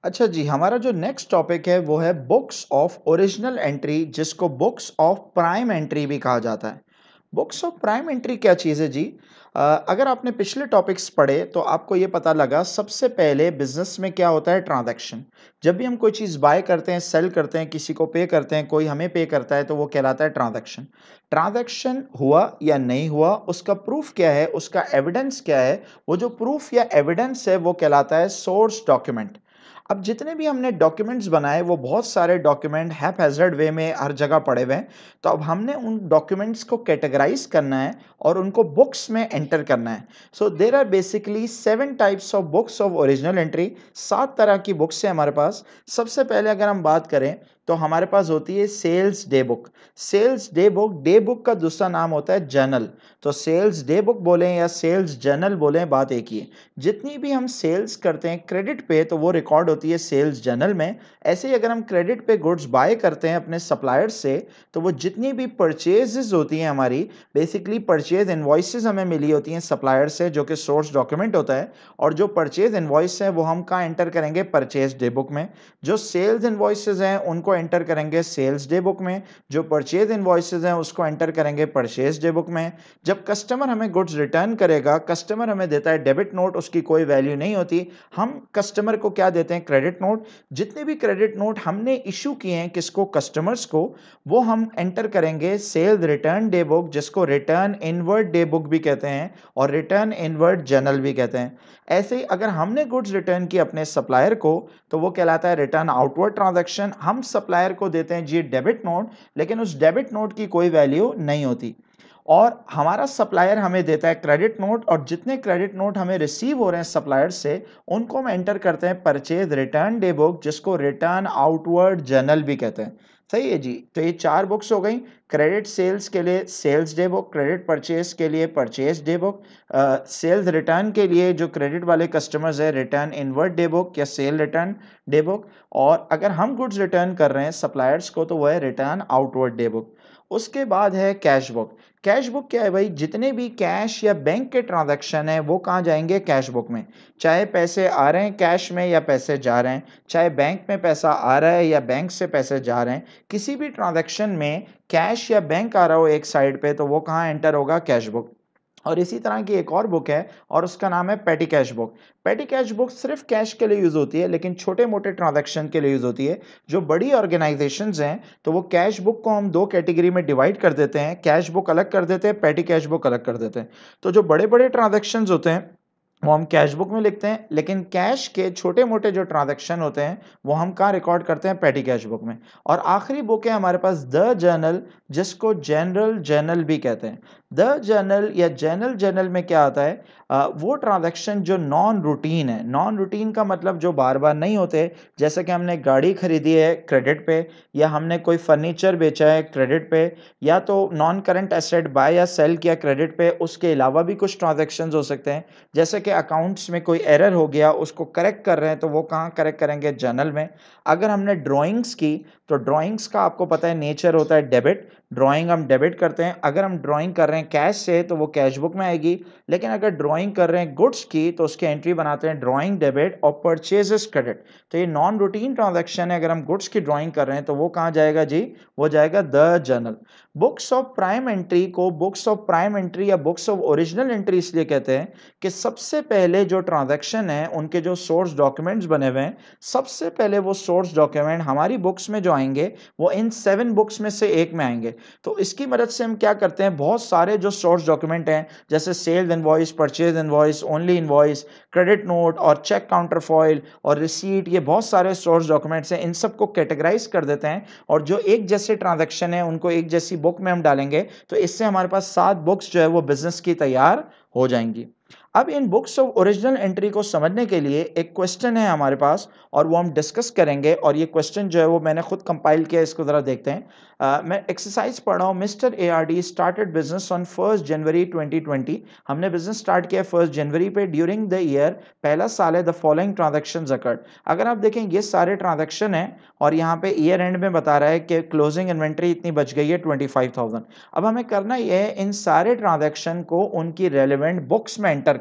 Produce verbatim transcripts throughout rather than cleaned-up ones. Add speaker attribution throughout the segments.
Speaker 1: अच्छा जी, हमारा जो नेक्स्ट टॉपिक है वो है बुक्स ऑफ ओरिजिनल एंट्री जिसको बुक्स ऑफ प्राइम एंट्री भी कहा जाता है। बुक्स ऑफ प्राइम एंट्री क्या चीज़ है जी? अ, अगर आपने पिछले टॉपिक्स पढ़े तो आपको ये पता लगा सबसे पहले बिज़नेस में क्या होता है ट्रांज़ैक्शन। जब भी हम कोई चीज़ बाय करते हैं, सेल करते हैं, किसी को पे करते हैं, कोई हमें पे करता है तो वो कहलाता है ट्रांज़ैक्शन। ट्रांज़ैक्शन हुआ या नहीं हुआ उसका प्रूफ़ क्या है, उसका एविडेंस क्या है, वो जो प्रूफ़ या एविडेंस है वो कहलाता है सोर्स डॉक्यूमेंट। अब जितने भी हमने डॉक्यूमेंट्स बनाए वो बहुत सारे डॉक्यूमेंट हैphazard वे में हर जगह पड़े हुए हैं। तो अब हमने उन डॉक्यूमेंट्स को कैटेगराइज़ करना है और उनको बुक्स में एंटर करना है। So there are basically seven types of books of original entry. सात तरह की बुक्स हैं हमारे पास। सबसे पहले अगर हम बात करें तो हमारे पास होती है sales day book. Sales day book, day book का दूसरा नाम होता है जर्नल। तो सेल्स डे बुक बोलें या सेल्स जर्नल बोलें, बात एक ही है। जितनी भी हम सेल्स करते हैं क्रेडिट पे तो वो रिकॉर्ड होती है सेल्स जर्नल में। ऐसे ही अगर हम क्रेडिट पे गुड्स बाय करते हैं अपने सप्लायर्स से तो वो जितनी भी परचेजेस होती हैं हमारी, बेसिकली परचेज इनवॉइसेस हमें मिली होती हैं सप्लायर से जो कि सोर्स डॉक्यूमेंट होता है। और जो परचेज इनवॉइस है वो हम कहाँ एंटर करेंगे? परचेज डे बुक में। जो सेल्स इनवॉइसेस हैं उनको एंटर करेंगे सेल्स डे बुक में। जो परचेज इनवॉइसेस हैं उसको एंटर करेंगे परचेज डे बुक में। जब कस्टमर हमें गुड्स रिटर्न करेगा, कस्टमर हमें देता है डेबिट नोट, उसकी कोई वैल्यू नहीं होती, हम कस्टमर को क्या देते हैं? Credit note. जितने भी क्रेडिट नोट हमने इशू किए हैं किसको? कस्टमर्स को, वो हम एंटर करेंगे सेल्स रिटर्न डे बुक जिसको रिटर्न इनवर्ड डे बुक भी कहते हैं और रिटर्न इनवर्ड जर्नल भी कहते हैं। ऐसे ही अगर हमने गुड्स रिटर्न किए अपने सप्लायर को तो वो कहलाता है रिटर्न आउटवर्ड ट्रांजैक्शन। हम सप्लायर को देते हैं जी डेबिट नोट, लेकिन उस डेबिट नोट की कोई वैल्यू नहीं होती। और हमारा सप्लायर हमें देता है क्रेडिट नोट और जितने क्रेडिट नोट हमें रिसीव हो रहे हैं सप्लायर से उनको हम एंटर करते हैं परचेज रिटर्न डे बुक जिसको रिटर्न आउटवर्ड जर्नल भी कहते हैं। सही है जी। तो ये चार बुक्स हो गई। क्रेडिट सेल्स के लिए sales day book, credit purchase के लिए purchase day book, sales return के लिए जो क्रेडिट वाले कस्टमर्स है रिटर्न इनवर्ड डे बुक या सेल रिटर्न डे बुक। और अगर हम गुड्स रिटर्न कर रहे हैं सप्लायर्स को तो वो है रिटर्न आउटवर्ड डे बुक। उसके बाद है कैश बुक। कैश बुक क्या है भाई? जितने भी कैश या बैंक के ट्रांजैक्शन है वो कहाँ जाएंगे? कैश बुक में। चाहे पैसे आ रहे हैं कैश में या पैसे जा रहे हैं, चाहे बैंक में पैसा आ रहा है या बैंक से पैसे जा रहे हैं, किसी भी ट्रांजैक्शन में कैश या बैंक आ रहा हो एक साइड पे तो वो कहाँ एंटर होगा? Cash book. और इसी तरह की एक और बुक है और उसका नाम है petty cash book. Petty cash book सिर्फ कैश के लिए यूज होती है लेकिन छोटे मोटे ट्रांजैक्शन के लिए यूज होती है। जो बड़ी ऑर्गेनाइजेशंस हैं तो वो कैश बुक को हम दो कैटेगरी में डिवाइड कर देते हैं, कैश बुक अलग कर देते हैं, पेटी कैश बुक अलग कर देते हैं। तो जो बड़े बड़े ट्रांजैक्शंस होते हैं वो हम कैश बुक में लिखते हैं, लेकिन कैश के छोटे मोटे जो ट्रांजैक्शन होते हैं वो हम कहाँ रिकॉर्ड करते हैं? पेटी कैश बुक में। और आखिरी बुक है हमारे पास द जर्नल जिसको जनरल जर्नल भी कहते हैं। द जर्नल या जनरल जर्नल में क्या आता है? अ, वो ट्रांजैक्शन जो नॉन रूटीन है। नॉन रूटीन का मतलब जो बार बार नहीं होते, जैसे कि हमने गाड़ी खरीदी है क्रेडिट पे, या हमने कोई फर्नीचर बेचा है क्रेडिट पे, या तो नॉन करंट एसेट बाय या सेल किया क्रेडिट पे। उसके अलावा भी कुछ ट्रांजैक्शन हो सकते हैं, जैसे कि अकाउंट्स में कोई एरर हो गया उसको करेक्ट कर रहे हैं तो वो कहाँ करेक्ट करेंगे? जर्नल में। अगर हमने ड्राइंग्स की तो ड्राइंग्स का आपको पता है नेचर होता है डेबिट, ड्राइंग हम डेबिट करते हैं। अगर हम ड्राइंग कर रहे हैं कैश से तो वो कैश बुक में आएगी, लेकिन अगर ड्राइंग कर रहे हैं गुड्स की तो उसकी एंट्री बनाते हैं ड्राइंग डेबिट और परचेजेस क्रेडिट। तो ये नॉन रूटीन ट्रांजैक्शन है। अगर हम गुड्स की ड्राइंग कर रहे हैं तो वो कहाँ जाएगा जी? वो जाएगा the journal. Books of prime entry को बुक्स ऑफ प्राइम एंट्री या बुक्स ऑफ ओरिजिनल एंट्री इसलिए कहते हैं कि सबसे पहले जो ट्रांजैक्शन है उनके जो सोर्स डॉक्यूमेंट्स बने हुए हैं, सबसे पहले वो सोर्स डॉक्यूमेंट हमारी बुक्स में जो आएंगे वो इन सेवन बुक्स में से एक में आएंगे। तो इसकी मदद से हम क्या करते हैं? बहुत सारे जो सोर्स डॉक्यूमेंट हैं जैसे sales invoice, purchase invoice, only invoice, credit note और चेक काउंटर फॉइल और रिसीट, ये बहुत सारे सोर्स डॉक्यूमेंट्स हैं। इन सबको कैटेगराइज कर देते हैं और जो एक जैसे ट्रांजैक्शन है उनको एक जैसी बुक में हम डालेंगे। तो इससे हमारे पास सात बुक्स जो है वो बिजनेस की तैयार हो जाएंगी। अब इन बुक्स ऑफ ओरिजिनल एंट्री को समझने के लिए एक क्वेश्चन है हमारे पास और वो हम डिस्कस करेंगे। और ये क्वेश्चन जो है वो मैंने खुद कंपाइल किया, इसको ज़रा देखते हैं। अ, मैं एक्सरसाइज पढ़ रहा हूँ। Mister A R D started business on first January twenty twenty. हमने बिजनेस स्टार्ट किया फर्स्ट जनवरी पे। ड्यूरिंग द ईयर, पहला साल है, द फॉलोइंग ट्रांजेक्शन अकर्ड। अगर आप देखें ये सारे ट्रांजेक्शन हैं और यहाँ पे ईयर एंड में बता रहा है कि क्लोजिंग इन्वेंट्री इतनी बच गई है ट्वेंटी फाइव थाउजेंड। अब हमें करना ये है इन सारे ट्रांजेक्शन को उनकी रेलिवेंट बुक्स में एंटर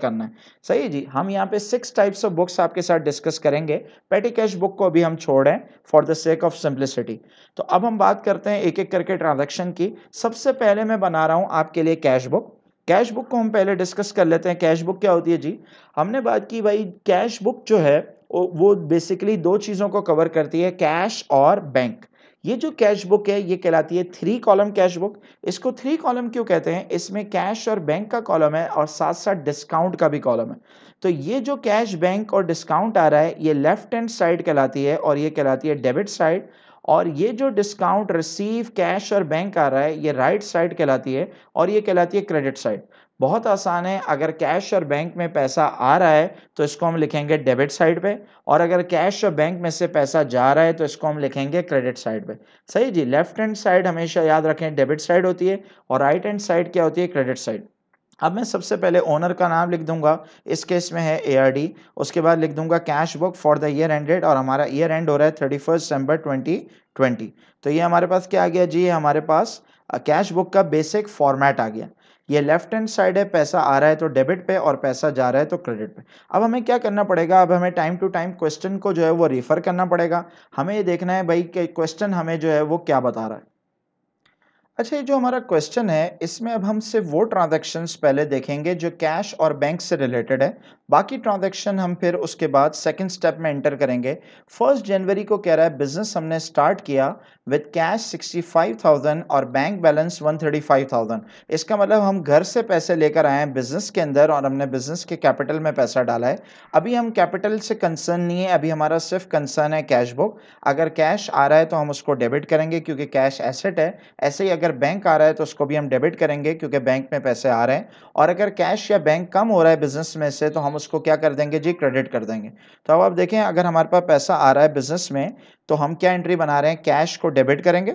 Speaker 1: करना है। सही है जी, हम यहाँ पे सिक्स टाइप्स ऑफ बुक्स आपके साथ डिस्कस करेंगे। पेटी कैश बुक को अभी हम छोड़ रहे हैं for the sake of simplicity. तो अब हम बात करते हैं एक एक करके ट्रांजैक्शन की। सबसे पहले मैं बना रहा हूँ आपके लिए कैश बुक। कैश बुक को हम पहले डिस्कस कर लेते हैं। कैश बुक क्या होती है जी? हमने बात की भाई कैश बुक जो है वो बेसिकली दो चीज़ों को कवर करती है, कैश और बैंक। ये जो कैश बुक है ये कहलाती है थ्री कॉलम कैश बुक। इसको थ्री कॉलम क्यों कहते हैं? इसमें कैश और बैंक का कॉलम है और साथ साथ डिस्काउंट का भी कॉलम है। तो ये जो कैश, बैंक और डिस्काउंट आ रहा है ये लेफ्ट हैंड साइड कहलाती है और ये कहलाती है डेबिट साइड। और ये जो डिस्काउंट, रिसीव, कैश और बैंक आ रहा है ये राइट साइड कहलाती है और ये कहलाती है क्रेडिट साइड। बहुत आसान है, अगर कैश और बैंक में पैसा आ रहा है तो इसको हम लिखेंगे डेबिट साइड पे, और अगर कैश और बैंक में से पैसा जा रहा है तो इसको हम लिखेंगे क्रेडिट साइड पे। सही जी, लेफ्ट हैंड साइड हमेशा याद रखें डेबिट साइड होती है और राइट हैंड साइड क्या होती है? Credit side. अब मैं सबसे पहले ओनर का नाम लिख दूंगा, इस केस में है ए आर डी। उसके बाद लिख दूंगा cash book for the year ended, और हमारा ईयर एंड हो रहा है thirty first December twenty twenty. तो ये हमारे पास क्या आ गया जी? हमारे पास कैश बुक का बेसिक फॉर्मेट आ गया। ये लेफ्ट हैंड साइड है, पैसा आ रहा है तो डेबिट पे और पैसा जा रहा है तो क्रेडिट पे। अब हमें क्या करना पड़ेगा? अब हमें टाइम टू टाइम क्वेश्चन को जो है वो रेफर करना पड़ेगा। हमें ये देखना है भाई कि क्वेश्चन हमें जो है वो क्या बता रहा है। अच्छा, ये जो हमारा क्वेश्चन है इसमें अब हम सिर्फ वो ट्रांजैक्शंस पहले देखेंगे जो कैश और बैंक से रिलेटेड है। बाकी ट्रांजैक्शन हम फिर उसके बाद सेकंड स्टेप में एंटर करेंगे। फर्स्ट जनवरी को कह रहा है बिजनेस हमने स्टार्ट किया with cash sixty five thousand और bank balance one thirty five thousand. इसका मतलब हम घर से पैसे लेकर आए हैं बिजनेस के अंदर और हमने बिजनेस के कैपिटल में पैसा डाला है। अभी हम कैपिटल से कंसर्न नहीं है, अभी हमारा सिर्फ कंसर्न है कैश बुक। अगर कैश आ रहा है तो हम उसको डेबिट करेंगे क्योंकि कैश एसेट है। ऐसे ही अगर बैंक आ रहा है तो उसको भी हम डेबिट करेंगे क्योंकि बैंक में पैसे आ रहे हैं। और अगर कैश या बैंक कम हो रहा है बिजनेस में से तो हम उसको क्या कर देंगे जी? क्रेडिट कर देंगे। तो अब आप देखें, अगर हमारे पास पैसा आ रहा है बिजनेस में तो हम क्या एंट्री बना रहे हैं? कैश को डेबिट करेंगे,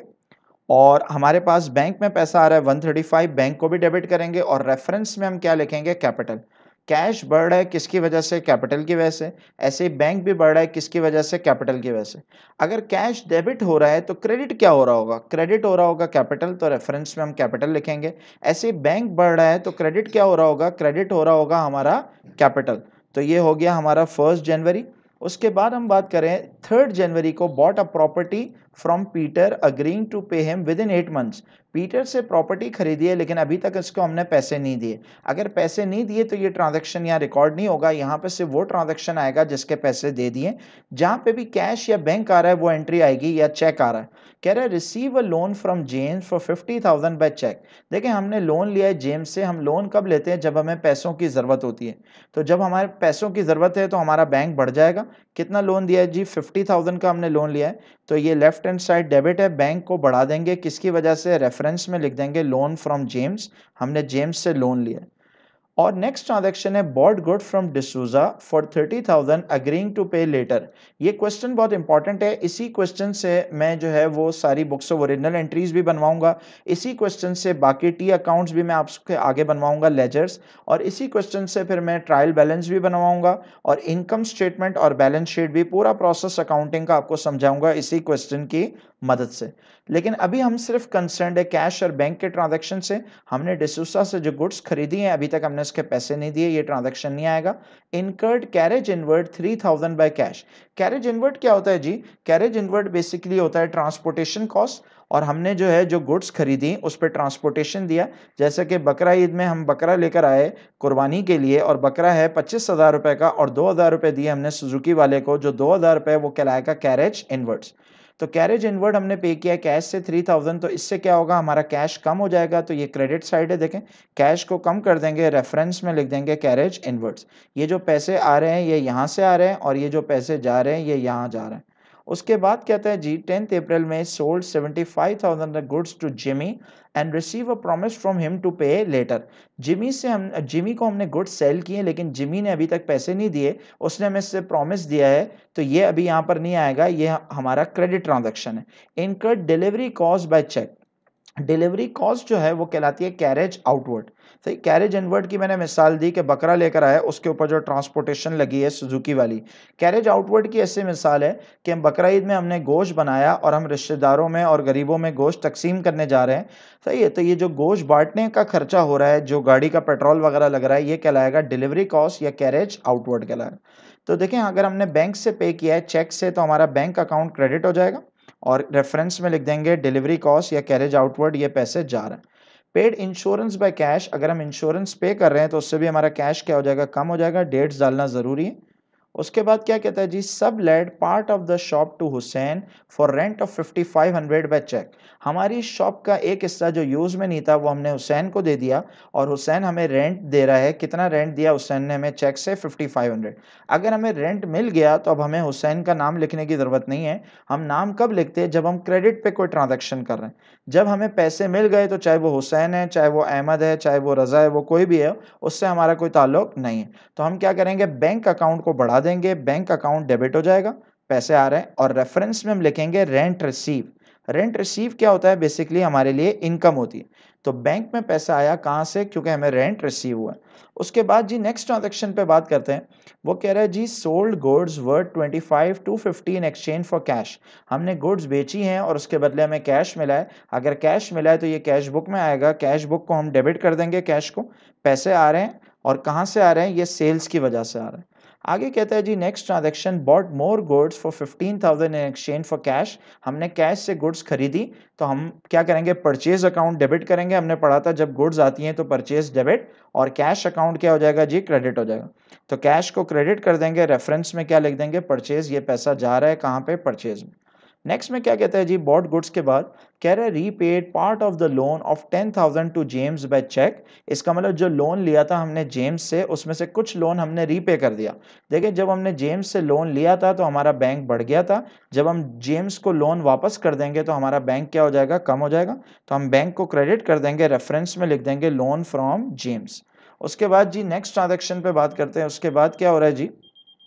Speaker 1: और हमारे पास बैंक में पैसा आ रहा है वन थर्टी फाइव, बैंक को भी डेबिट करेंगे और रेफरेंस में हम क्या लिखेंगे? कैपिटल। कैश बढ़ रहा है किसकी वजह से? कैपिटल की वजह से। ऐसे ही बैंक भी बढ़ रहा है किसकी वजह से? कैपिटल की वजह से। अगर कैश डेबिट हो रहा है तो क्रेडिट क्या हो रहा होगा? क्रेडिट हो रहा होगा कैपिटल, तो रेफरेंस में हम कैपिटल लिखेंगे। ऐसे ही बैंक बढ़ रहा है तो क्रेडिट क्या हो रहा होगा? क्रेडिट हो रहा होगा हमारा कैपिटल। तो ये हो गया हमारा फर्स्ट जनवरी। उसके बाद हम बात करें थर्ड जनवरी को, bought a property from Peter agreeing to pay him within eight months. Peter से प्रॉपर्टी खरीदी है लेकिन अभी तक इसको हमने पैसे नहीं दिए। अगर पैसे नहीं दिए तो ये ट्रांजैक्शन यहाँ रिकॉर्ड नहीं होगा, यहाँ पे सिर्फ वो ट्रांजैक्शन आएगा जिसके पैसे दे दिए। जहाँ पे भी कैश या बैंक आ रहा है वो एंट्री आएगी, या चेक आ रहा है। कह रहा है receive a loan from James for fifty thousand by cheque. देखिए, हमने लोन लिया है जेम्स से। हम लोन कब लेते हैं? जब हमें पैसों की जरूरत होती है। तो जब हमारे पैसों की जरूरत है तो हमारा बैंक बढ़ जाएगा। कितना लोन दिया है जी? फिफ्टी थाउजेंड का हमने लोन लिया है। तो ये लेफ्ट हैंड साइड डेबिट है, बैंक को बढ़ा देंगे किसकी वजह से? रेफरेंस में लिख देंगे लोन फ्रॉम जेम्स, हमने जेम्स से लोन लिया है। और नेक्स्ट ट्रांजैक्शन है bought good from D'Souza for thirty thousand agreeing to pay later. ये क्वेश्चन बहुत इंपॉर्टेंट है। इसी क्वेश्चन से मैं जो है वो सारी बुक्स ऑफ ओरिजिनल एंट्रीज भी बनवाऊंगा। इसी क्वेश्चन से बाकी टी अकाउंट्स भी मैं आपके आगे बनवाऊंगा, लेजर्स। और इसी क्वेश्चन से फिर मैं ट्रायल बैलेंस भी बनवाऊंगा और इनकम स्टेटमेंट और बैलेंस शीट भी, पूरा प्रोसेस अकाउंटिंग का आपको समझाऊंगा इसी क्वेश्चन की मदद से। लेकिन अभी हम सिर्फ कंसर्न है कैश और बैंक के ट्रांजैक्शन से। हमने डिसूसा से जो गुड्स खरीदी हैं अभी तक हमने इसके पैसे नहीं दिए, ये ट्रांजैक्शन नहीं आएगा। Incurred carriage inward three thousand by cash. Carriage inward क्या होता है जी? कैरेज इनवर्ड बेसिकली होता है ट्रांसपोर्टेशन कॉस्ट, और हमने जो है जो गुड्स खरीदी उस पर ट्रांसपोर्टेशन दिया। जैसे कि बकरा ईद में हम बकरा लेकर आए कुर्बानी के लिए, और बकरा है पच्चीस हजार रुपए का, और दो हजार रुपए दिए हमने सुजुकी वाले को, जो दो हजार रुपए वो कहलाएगा कैरेज इनवर्ड्स। तो कैरेज इनवर्ड हमने पे किया कैश से थ्री थाउजेंड, तो इससे क्या होगा? हमारा कैश कम हो जाएगा। तो ये क्रेडिट साइड है। देखें, कैश को कम कर देंगे, रेफरेंस में लिख देंगे कैरेज इनवर्ड्स। ये जो पैसे आ रहे हैं ये यहाँ से आ रहे हैं और ये जो पैसे जा रहे हैं ये यहाँ जा रहे हैं। उसके बाद कहता है जी टेंथ अप्रैल में sold seventy five thousand goods to Jimmy and receive a promise from him to pay later. Jimmy से हम जिमी को हमने गुड्स सेल किए लेकिन जिमी ने अभी तक पैसे नहीं दिए, उसने हमें से प्रॉमिस दिया है, तो ये अभी यहाँ पर नहीं आएगा, ये हमारा क्रेडिट ट्रांजैक्शन है। Incurred delivery cost by cheque. Delivery cost जो है वो कहलाती है कैरेज आउटवर्ड। सही, कैरेज इनवर्ड की मैंने मिसाल दी कि बकरा लेकर आया, उसके ऊपर जो ट्रांसपोर्टेशन लगी है सुजुकी वाली। कैरेज आउटवर्ड की ऐसी मिसाल है कि हम बकरा ईद में हमने गोश्त बनाया और हम रिश्तेदारों में और गरीबों में गोश्त तकसीम करने जा रहे हैं। सही है, तो ये जो गोश्त बांटने का खर्चा हो रहा है, जो गाड़ी का पेट्रोल वगैरह लग रहा है, ये कहलाएगा डिलीवरी कॉस्ट या कैरेज आउटवर्ड कहलाएगा। तो देखें, अगर हमने बैंक से पे किया है चेक से, तो हमारा बैंक अकाउंट क्रेडिट हो जाएगा और रेफरेंस में लिख देंगे डिलीवरी कॉस्ट या कैरेज आउटवर्ड, ये पैसे जा रहे हैं। पेड इंश्योरेंस बाय कैश, अगर हम इंश्योरेंस पे कर रहे हैं तो उससे भी हमारा कैश क्या हो जाएगा, कम हो जाएगा। डेट्स डालना जरूरी है। उसके बाद क्या कहता है जी, sublet part of the shop to Hussain for rent of fifty five hundred by cheque. हमारी शॉप का एक हिस्सा जो यूज में नहीं था वो हमने हुसैन को दे दिया और हुसैन हमें रेंट दे रहा है। कितना रेंट दिया हुसैन ने हमें चेक से, फिफ्टी फाइव हंड्रेड। अगर हमें रेंट मिल गया तो अब हमें हुसैन का नाम लिखने की जरूरत नहीं है। हम नाम कब लिखते हैं, जब हम क्रेडिट पे कोई ट्रांजैक्शन कर रहे हैं। जब हमें पैसे मिल गए तो चाहे वो हुसैन है, चाहे वो अहमद है, चाहे वो रजा है, वो कोई भी है, उससे हमारा कोई ताल्लुक नहीं है। तो हम क्या करेंगे, बैंक अकाउंट को बढ़ा देंगे, बैंक अकाउंट डेबिट हो जाएगा, पैसे आ रहे हैं, और रेफरेंस में हम लिखेंगे रेंट रिसीव। रेंट रिसीव क्या होता है, बेसिकली हमारे लिए इनकम होती है। तो बैंक में पैसा आया कहाँ से, क्योंकि हमें रेंट रिसीव हुआ है। उसके बाद जी नेक्स्ट ट्रांजेक्शन पे बात करते हैं। वो कह रहा है जी, sold goods worth twenty five two fifty in exchange for cash. हमने गुड्स बेची हैं और उसके बदले हमें कैश मिला है। अगर कैश मिला है तो ये कैश बुक में आएगा, कैश बुक को हम डेबिट कर देंगे, कैश को। पैसे आ रहे हैं और कहाँ से आ रहे हैं, ये सेल्स की वजह से आ रहे हैं। आगे कहता है जी, next transaction bought more goods for fifteen thousand in exchange for cash. हमने कैश से गुड्स खरीदी, तो हम क्या करेंगे, परचेज अकाउंट डेबिट करेंगे। हमने पढ़ा था जब गुड्स आती हैं तो परचेज डेबिट और कैश अकाउंट क्या हो जाएगा जी, क्रेडिट हो जाएगा। तो कैश को क्रेडिट कर देंगे, रेफरेंस में क्या लिख देंगे, परचेज। ये पैसा जा रहा है कहाँ पे, परचेज में। नेक्स्ट में क्या कहता है जी, बॉट गुड्स के बाद कह रहा है repaid part of the loan of ten thousand to James by cheque. इसका मतलब जो लोन लिया था हमने जेम्स से, उसमें से कुछ लोन हमने रीपे कर दिया। देखिए, जब हमने जेम्स से लोन लिया था तो हमारा बैंक बढ़ गया था। जब हम जेम्स को लोन वापस कर देंगे तो हमारा बैंक क्या हो जाएगा, कम हो जाएगा। तो हम बैंक को क्रेडिट कर देंगे, रेफरेंस में लिख देंगे लोन फ्रॉम जेम्स। उसके बाद जी नेक्स्ट ट्रांजेक्शन पे बात करते हैं। उसके बाद क्या हो रहा है जी,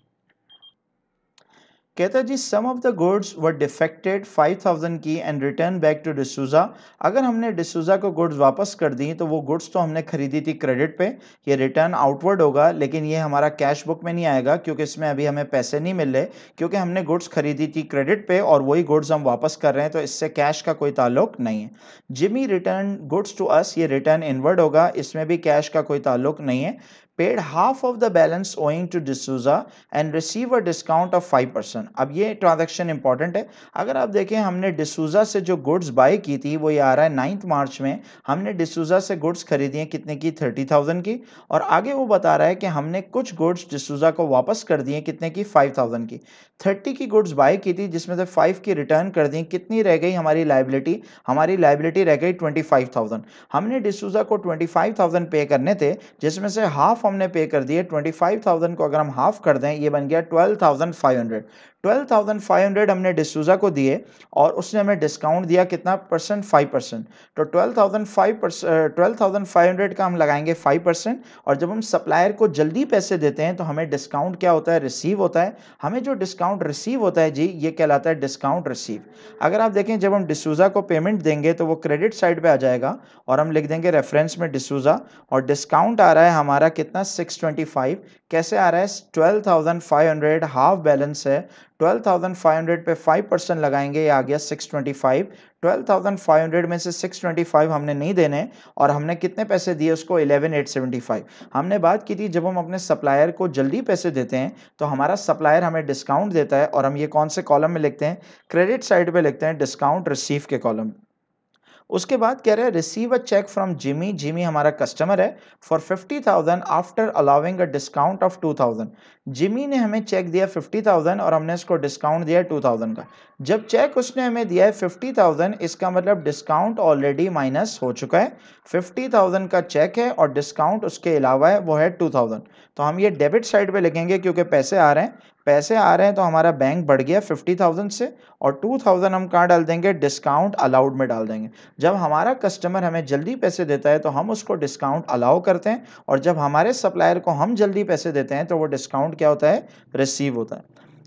Speaker 1: कहता है जी, sum of the goods were defected five thousand की and return back to D'Souza. अगर हमने डिसूजा को गुड्स वापस कर दी तो वो गुड्स तो हमने खरीदी थी क्रेडिट पे, ये रिटर्न आउटवर्ड होगा, लेकिन ये हमारा कैश बुक में नहीं आएगा क्योंकि इसमें अभी हमें पैसे नहीं मिल रहे, क्योंकि हमने गुड्स खरीदी थी क्रेडिट पे और वही गुड्स हम वापस कर रहे हैं, तो इससे कैश का कोई ताल्लुक नहीं है। Jimmy return goods to us, ये रिटर्न इनवर्ड होगा, इसमें भी कैश का कोई ताल्लुक नहीं है। Paid half of the balance owing to D'Souza and receive a discount of five percent. अब ये ट्रांजैक्शन इंपॉर्टेंट है। अगर आप देखें, हमने डिसूजा से जो गुड्स बाय की थी वो ये आ रहा है नाइन्थ मार्च में। हमने डिसूजा से गुड्स खरीदी हैं कितने की, थर्टी थाउजेंड की। और आगे वो बता रहा है कि हमने कुछ गुड्स डिसूजा को वापस कर दिए कितने की, फाइव थाउजेंड की। थर्टी की गुड्स बाय की थी जिसमें से फाइव की रिटर्न कर दी। कितनी रह गई हमारी लाइबिलिटी, हमारी लाइबिलिटी रह गई ट्वेंटी फाइव थाउजेंड। हमने डिसूजा को ट्वेंटी फाइव थाउजेंड पे करने थे, जिसमें से हाफ हमने पे कर दिए। ट्वेंटी फाइव थाउजेंड को अगर हम हाफ कर दें, ये बन गया twelve thousand five hundred. Twelve thousand five hundred हमने डिसूजा को दिए और उसने हमें डिस्काउंट दिया कितना परसेंट, फाइव परसेंट। तो twelve thousand five percent twelve thousand five hundred का हम लगाएंगे फाइव परसेंट। और जब हम सप्लायर को जल्दी पैसे देते हैं तो हमें डिस्काउंट क्या होता है, रिसीव होता है। हमें जो डिस्काउंट रिसीव होता है जी, ये कहलाता है डिस्काउंट रिसीव। अगर आप देखें, जब हम डिसूजा को पेमेंट देंगे तो वो क्रेडिट साइड पे आ जाएगा और हम लिख देंगे रेफरेंस में डिसूजा, और डिस्काउंट आ रहा है हमारा कितना, सिक्स ट्वेंटी फाइव। कैसे आ रहा है, twelve thousand five hundred half balance है, ट्वेल्व थाउजेंड फाइव हंड्रेड पे फाइव परसेंट लगाएंगे, ये आ गया six twenty five. Twelve thousand five hundred में से सिक्स ट्वेंटी फाइव हमने नहीं देने, और हमने कितने पैसे दिए उसको, इलेवन एट सेवेंटी फाइव। हमने बात की थी जब हम अपने सप्लायर को जल्दी पैसे देते हैं तो हमारा सप्लायर हमें डिस्काउंट देता है, और हम ये कौन से कॉलम में लिखते हैं, क्रेडिट साइड पे लिखते हैं, डिस्काउंट रिसीव के कॉलम। उसके बाद कह रहे हैं receive a cheque from Jimmy. Jimmy हमारा कस्टमर है, for fifty thousand after allowing a discount of two thousand. Jimmy ने हमें चेक दिया फिफ्टी थाउजेंड और हमने इसको डिस्काउंट दिया टू थाउजेंड का। जब चेक उसने हमें दिया है फिफ्टी थाउजेंड, इसका मतलब डिस्काउंट ऑलरेडी माइनस हो चुका है। फिफ्टी थाउजेंड का चेक है और डिस्काउंट उसके अलावा है, वो है टू थाउजेंड। तो हम ये डेबिट साइड पे लिखेंगे क्योंकि पैसे आ रहे हैं, पैसे आ रहे हैं तो हमारा बैंक बढ़ गया फिफ्टी थाउजेंड से, और टू थाउजेंड हम कहाँ डाल देंगे, डिस्काउंट अलाउड में डाल देंगे। जब हमारा कस्टमर हमें जल्दी पैसे देता है तो हम उसको डिस्काउंट अलाउ करते हैं, और जब हमारे सप्लायर को हम जल्दी पैसे देते हैं तो वो डिस्काउंट क्या होता है, रिसीव होता है।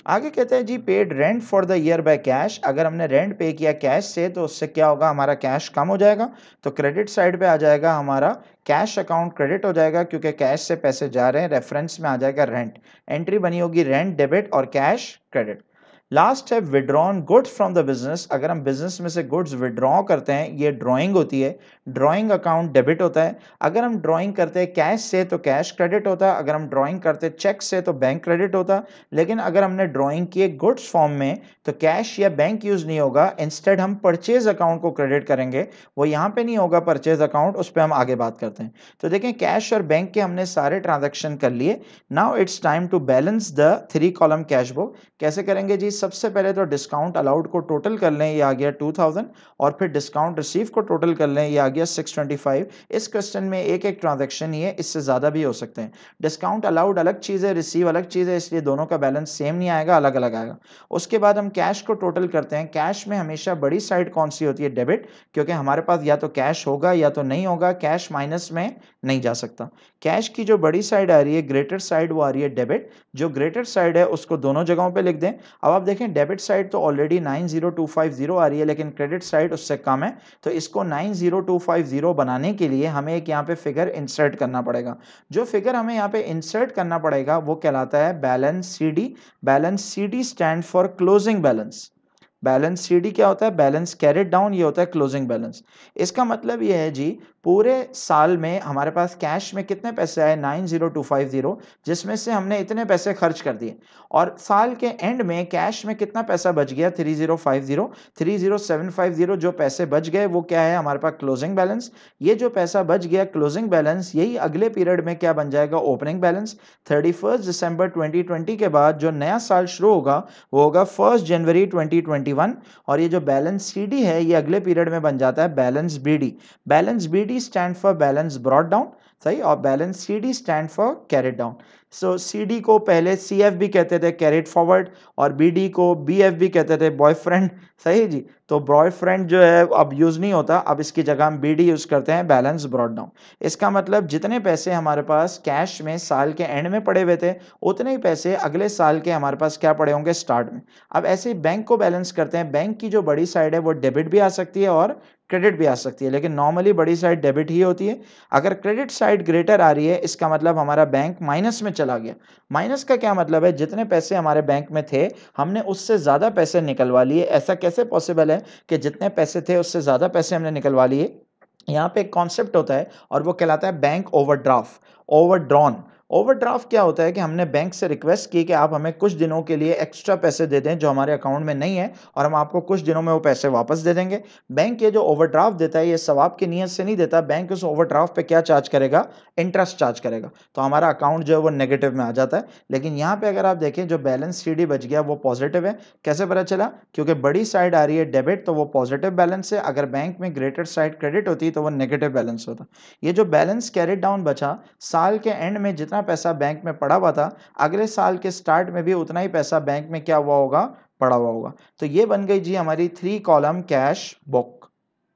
Speaker 1: आगे कहते हैं जी paid rent for the year by cash. अगर हमने रेंट पे किया कैश से तो उससे क्या होगा, हमारा कैश कम हो जाएगा, तो क्रेडिट साइड पे आ जाएगा हमारा कैश अकाउंट क्रेडिट हो जाएगा, क्योंकि कैश से पैसे जा रहे हैं, रेफरेंस में आ जाएगा रेंट, एंट्री बनी होगी रेंट डेबिट और कैश क्रेडिट। लास्ट है withdrawn goods from the business. अगर हम बिजनेस में से गुड्स विड्रॉ करते हैं, ये ड्रॉइंग होती है, ड्रॉइंग अकाउंट डेबिट होता है। अगर हम ड्रॉइंग करते हैं कैश से तो कैश क्रेडिट होता है, अगर हम ड्रॉइंग करते हैं चेक से तो बैंक क्रेडिट होता है। लेकिन अगर हमने ड्रॉइंग की गुड्स फॉर्म में तो कैश या बैंक यूज नहीं होगा, इंस्टेड हम परचेज अकाउंट को क्रेडिट करेंगे। वो यहाँ पे नहीं होगा परचेज अकाउंट, उस पर हम आगे बात करते हैं। तो देखें कैश और बैंक के हमने सारे ट्रांजेक्शन कर लिए। Now it's time to balance the three column cash book. कैसे करेंगे जी, सबसे पहले तो डिस्काउंट अलाउड को टोटल कर लें, ये आ गया टू थाउजेंड, और फिर डिस्काउंट रिसीव को टोटल कर लें, ये आ गया सिक्स ट्वेंटी फाइव। इस क्वेश्चन में एक एक ट्रांजैक्शन ही है, इससे ज्यादा भी हो सकते हैं। डिस्काउंट अलाउड अलग चीज है, रिसीव अलग चीज है, इसलिए दोनों का बैलेंस सेम नहीं आएगा, अलग अलग आएगा। उसके बाद हम कैश को टोटल करते हैं। कैश में हमेशा बड़ी साइड कौन सी होती है, डेबिट, क्योंकि हमारे पास या तो कैश होगा या तो नहीं होगा, कैश माइनस में नहीं जा सकता। कैश की जो बड़ी साइड आ रही है, ग्रेटर साइड, वो आ रही है डेबिट। जो ग्रेटर साइड है उसको दोनों जगहों पे लिख दें। अब आप देखें डेबिट साइड तो already nine zero two five zero आ रही है, लेकिन क्रेडिट साइड उससे कम है, तो इसको nine zero two five zero बनाने के लिए हमें एक यहाँ पे फिगर इंसर्ट करना पड़ेगा। जो फिगर हमें यहाँ पे इंसर्ट करना पड़ेगा वो कहलाता है balance C D. Balance C D stand for closing balance. Balance C D क्या होता है, बैलेंस कैरिड डाउन, ये होता है क्लोजिंग बैलेंस। इसका मतलब ये है जी, पूरे साल में हमारे पास कैश में कितने पैसे आए, nine zero two five zero, जिसमें से हमने इतने पैसे खर्च कर दिए, और साल के एंड में कैश में कितना पैसा बच गया, three zero five zero, three zero seven five zero. जो पैसे बच गए वो क्या है, हमारे पास क्लोजिंग बैलेंस। ये जो पैसा बच गया क्लोजिंग बैलेंस, यही अगले पीरियड में क्या बन जाएगा, opening balance. Thirty first December twenty twenty के बाद जो नया साल शुरू होगा वो होगा first January twenty twenty one, और ये जो बैलेंस सी डी है ये अगले पीरियड में बन जाता है balance B D. Balance B D stand for balance brought down, सही, और balance C D stand for carried down. So C D को पहले सी एफ भी कहते थे, कैरिड फॉरवर्ड, और बी डी को बी एफ भी कहते थे, बॉयफ्रेंड, सही जी। तो बॉयफ्रेंड जो है अब यूज नहीं होता, अब इसकी जगह हम बी डी यूज करते हैं, बैलेंस ब्रॉट डाउन। इसका मतलब जितने पैसे हमारे पास कैश में साल के एंड में पड़े हुए थे, उतने ही पैसे अगले साल के हमारे पास क्या पड़े होंगे, स्टार्ट में। अब ऐसे ही बैंक को बैलेंस करते हैं। बैंक की जो बड़ी साइड है वो डेबिट भी आ सकती है और क्रेडिट भी आ सकती है, लेकिन नॉर्मली बड़ी साइड डेबिट ही होती है। अगर क्रेडिट साइड ग्रेटर आ रही है, इसका मतलब हमारा बैंक माइनस में चला गया। माइनस का क्या मतलब है, जितने पैसे हमारे बैंक में थे हमने उससे ज्यादा पैसे निकलवा लिए। ऐसा कैसे पॉसिबल है कि जितने पैसे थे उससे ज्यादा पैसे हमने निकलवा लिए? यहाँ पे एक कॉन्सेप्ट होता है और वो कहलाता है बैंक ओवरड्राफ्ट, ओवरड्रॉन। ओवरड्राफ्ट क्या होता है कि हमने बैंक से रिक्वेस्ट की कि आप हमें कुछ दिनों के लिए एक्स्ट्रा पैसे दे दें जो हमारे अकाउंट में नहीं है, और हम आपको कुछ दिनों में वो पैसे वापस दे देंगे। बैंक ये जो ओवरड्राफ्ट देता है ये सवाब की नीयत से नहीं देता। बैंक उस ओवरड्राफ्ट पे क्या चार्ज करेगा, इंटरेस्ट चार्ज करेगा, तो हमारा अकाउंट जो है वो नेगेटिव में आ जाता है। लेकिन यहाँ पे अगर आप देखें जो बैलेंस सी डी बच गया वो पॉजिटिव है। कैसे पता चला, क्योंकि बड़ी साइड आ रही है डेबिट, तो वो पॉजिटिव बैलेंस है। अगर बैंक में ग्रेटर साइड क्रेडिट होती तो वो नेगेटिव बैलेंस होता। ये जो बैलेंस कैरिड डाउन बचा, साल के एंड में जितना पैसा बैंक में पड़ा हुआ था, अगले साल के स्टार्ट में भी उतना ही पैसा बैंक में क्या हुआ होगा, पड़ा हुआ होगा। तो ये बन गई जी हमारी थ्री कॉलम कैश बुक।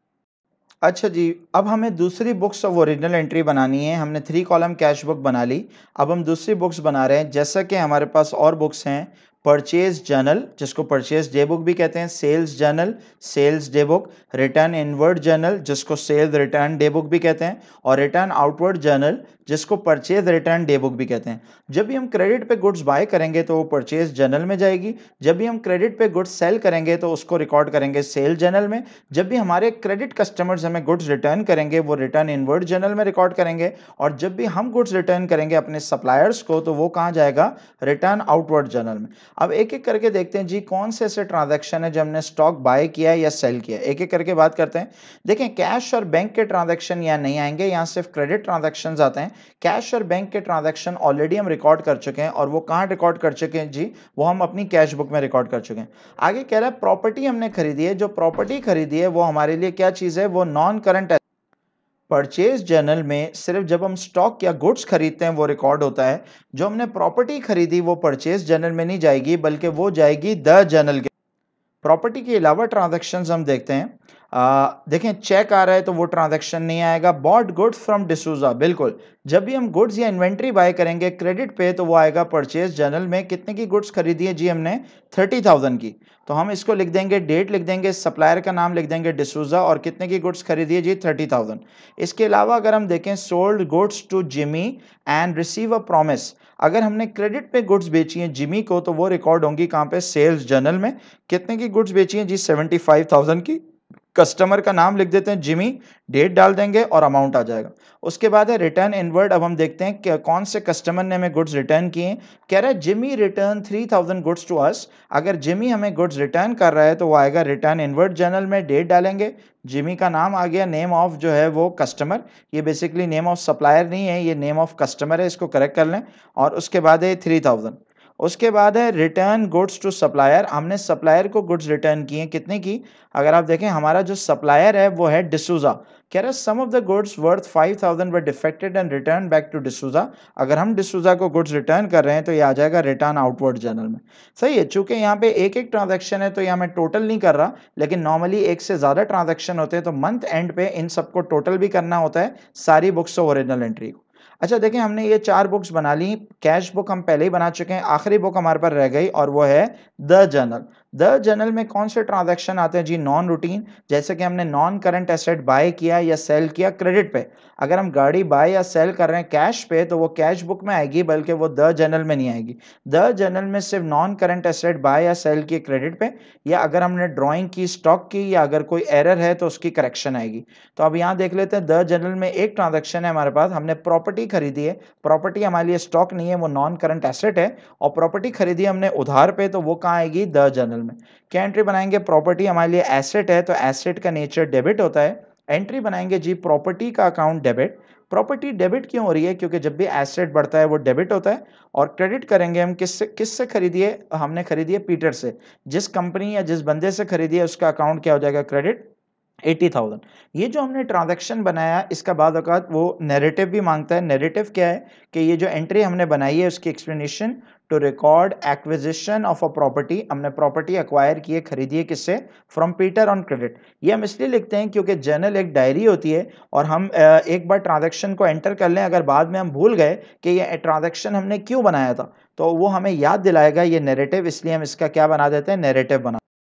Speaker 1: अच्छा जी, अब हमें दूसरी बुक्स ऑफ ओरिजिनल एंट्री बनानी है। हमने थ्री कॉलम कैश बुक बना ली, अब हम दूसरी बुक्स बना रहे हैं। जैसा कि हमारे पास और बुक्स हैं, परचेज जर्नल जिसको परचेज डे बुक भी कहते हैं, sales journal sales day book, return inward journal जिसको सेल्स रिटर्न डे बुक भी कहते हैं, और रिटर्न आउटवर्ड जर्नल जिसको परचेज रिटर्न डे बुक भी कहते हैं। जब भी हम क्रेडिट पे गुड्स बाय करेंगे तो वो परचेज जर्नल में जाएगी। जब भी हम क्रेडिट पे गुड्स सेल करेंगे तो उसको रिकॉर्ड करेंगे सेल जर्नल में। जब भी हमारे क्रेडिट कस्टमर्स हमें गुड्स रिटर्न करेंगे वो रिटर्न इनवर्ड जर्नल में रिकॉर्ड करेंगे। और जब भी हम गुड्स रिटर्न करेंगे अपने सप्लायर्स को तो वो कहाँ जाएगा, रिटर्न आउटवर्ड जर्नल में। अब एक एक करके देखते हैं जी कौन से ऐसे ट्रांजैक्शन है जो हमने स्टॉक बाय किया है या सेल किया है, एक एक करके बात करते हैं। देखें कैश और बैंक के ट्रांजैक्शन यहाँ नहीं आएंगे, यहाँ सिर्फ क्रेडिट ट्रांजैक्शन आते हैं। कैश और बैंक के ट्रांजैक्शन ऑलरेडी हम रिकॉर्ड कर चुके हैं, और वो कहाँ रिकॉर्ड कर चुके हैं जी, वो हम अपनी कैश बुक में रिकॉर्ड कर चुके हैं। आगे कह रहा है प्रॉपर्टी हमने खरीदी है, जो प्रॉपर्टी खरीदी है वो हमारे लिए क्या चीज है, वो नॉन करंट। परचेज जर्नल में सिर्फ जब हम स्टॉक या गुड्स खरीदते हैं वो रिकॉर्ड होता है। जो हमने प्रॉपर्टी खरीदी वो परचेज जर्नल में नहीं जाएगी, बल्कि वो जाएगी द जर्नल के। प्रॉपर्टी के अलावा ट्रांजैक्शंस हम देखते हैं। आ, देखें चेक आ रहा है तो वो ट्रांजैक्शन नहीं आएगा। बॉट गुड्स फ्रॉम डिसूजा, बिल्कुल जब भी हम गुड्स या इन्वेंट्री बाय करेंगे क्रेडिट पे तो वो आएगा परचेज जर्नल में। कितने की गुड्स खरीदी है जी हमने? थर्टी थाउजेंड की। तो हम इसको लिख देंगे, डेट लिख देंगे, सप्लायर का नाम लिख देंगे डिसूजा, और कितने की गुड्स खरीदी है जी? Thirty thousand. इसके अलावा अगर हम देखें sold goods to Jimmy and receive a promise, अगर हमने क्रेडिट पे गुड्स बेची हैं जिमी को तो वो रिकॉर्ड होंगी कहाँ पे? सेल्स जर्नल में। कितने की गुड्स बेची हैं जी? सेवेंटी फाइव थाउजेंड की। कस्टमर का नाम लिख देते हैं जिमी, डेट डाल देंगे और अमाउंट आ जाएगा। उसके बाद है रिटर्न इनवर्ड। अब हम देखते हैं कि कौन से कस्टमर ने हमें गुड्स रिटर्न किए। कह रहा है Jimmy return three thousand goods to us. अगर जिमी हमें गुड्स रिटर्न कर रहा है तो वो आएगा रिटर्न इनवर्ड जर्नल में, डेट डालेंगे, जिमी का नाम आ गया, नेम ऑफ जो है वो कस्टमर, ये बेसिकली नेम ऑफ सप्लायर नहीं है, ये नेम ऑफ कस्टमर है, इसको करेक्ट कर लें। और उसके बाद है थ्री थाउजेंड। उसके बाद है रिटर्न गुड्स टू सप्लायर। हमने सप्लायर को गुड्स रिटर्न किए, कितने की? अगर आप देखें हमारा जो सप्लायर है वो है डिसूजा। कह रहा है sum of the goods worth five thousand were defected and return back to D'Souza. अगर हम डिसूजा को गुड्स रिटर्न कर रहे हैं तो ये आ जाएगा रिटर्न आउटवर्ड जर्नल में। सही है, चूंकि यहाँ पे एक एक ट्रांजैक्शन है तो यहाँ मैं टोटल नहीं कर रहा, लेकिन नॉर्मली एक से ज्यादा ट्रांजैक्शन होते हैं तो मंथ एंड पे इन सबको टोटल भी करना होता है, सारी बुक्स ऑफ ओरिजिनल एंट्री को। अच्छा देखें हमने ये चार बुक्स बना ली। कैश बुक हम पहले ही बना चुके हैं, आखिरी बुक हमारे पास रह गई और वो है द जर्नल। द जर्नल में कौन से ट्रांजैक्शन आते हैं जी? नॉन रूटीन, जैसे कि हमने नॉन करंट एसेट बाय किया या सेल किया क्रेडिट पे। अगर हम गाड़ी बाय या सेल कर रहे हैं कैश पे तो वो कैश बुक में आएगी, बल्कि वो द जर्नल में नहीं आएगी। द जर्नल में सिर्फ नॉन करंट एसेट बाय या सेल की क्रेडिट पे, या अगर हमने ड्राइंग की, स्टॉक की, या अगर कोई एरर है तो उसकी करेक्शन आएगी। तो अब यहाँ देख लेते हैं द जर्नल में एक ट्रांजैक्शन है हमारे पास, हमने प्रॉपर्टी खरीदी है। प्रॉपर्टी हमारे लिए स्टॉक नहीं है, वो नॉन करंट एसेट है, और प्रॉपर्टी खरीदी हमने उधार पे तो वो कहाँ आएगी? द जर्नल में। क्या एंट्री बनाएंगे? प्रॉपर्टी हमारे लिए एसेट है तो एसेट का नेचर डेबिट होता है। एंट्री बनाएंगे जी प्रॉपर्टी का अकाउंट डेबिट। प्रॉपर्टी डेबिट क्यों हो रही है? क्योंकि जब भी एसेट बढ़ता है वो डेबिट होता है। और क्रेडिट करेंगे हम किससे? किससे खरीदी है? हमने खरीदी है पीटर से। जिस कंपनी या जिस बंदे से खरीदी है उसका अकाउंट क्या हो जाएगा? Credit eighty thousand. ये जो हमने ट्रांजैक्शन बनाया इसका बाद औकात वो नैरेटिव भी मांगता है। नैरेटिव क्या है? कि ये जो एंट्री हमने बनाई है उसकी explanation to record acquisition of a property. हमने प्रॉपर्टी एक्वायर की है, खरीदी है, किससे? From Peter on credit. ये हम इसलिए लिखते हैं क्योंकि जर्नल एक डायरी होती है और हम एक बार ट्रांजैक्शन को एंटर कर लें, अगर बाद में हम भूल गए कि ये ट्रांजैक्शन हमने क्यों बनाया था तो वो हमें याद दिलाएगा ये नैरेटिव, इसलिए हम इसका क्या बना देते हैं? नैरेटिव बना